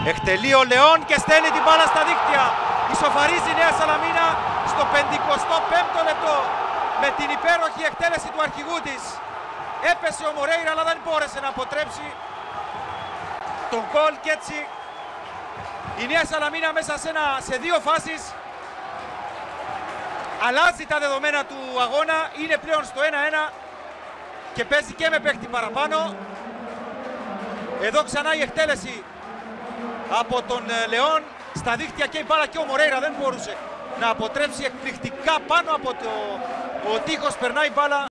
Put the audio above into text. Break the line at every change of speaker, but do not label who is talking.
Εκτελεί ο Λεόν και στέλνει την μπάλα στα δίκτυα. Ισοφαρίζει η Νέα Σαλαμίνα στο 55ο λεπτό με την υπέροχη εκτέλεση του αρχηγού της. Έπεσε ο Μορέιρα αλλά δεν μπόρεσε να αποτρέψει τον γκολ και έτσι η Νέα Σαλαμίνα μέσα σε δύο φάσεις αλλάζει τα δεδομένα του αγώνα, είναι πλέον στο 1-1 και παίζει και με παίκτη παραπάνω. Εδώ ξανά η εκτέλεση από τον Λεόν στα δίκτυα και η μπάλα και ο Μορέιρα δεν μπορούσε να αποτρέψει εκπληκτικά πάνω από ο τείχος, περνάει μπάλα.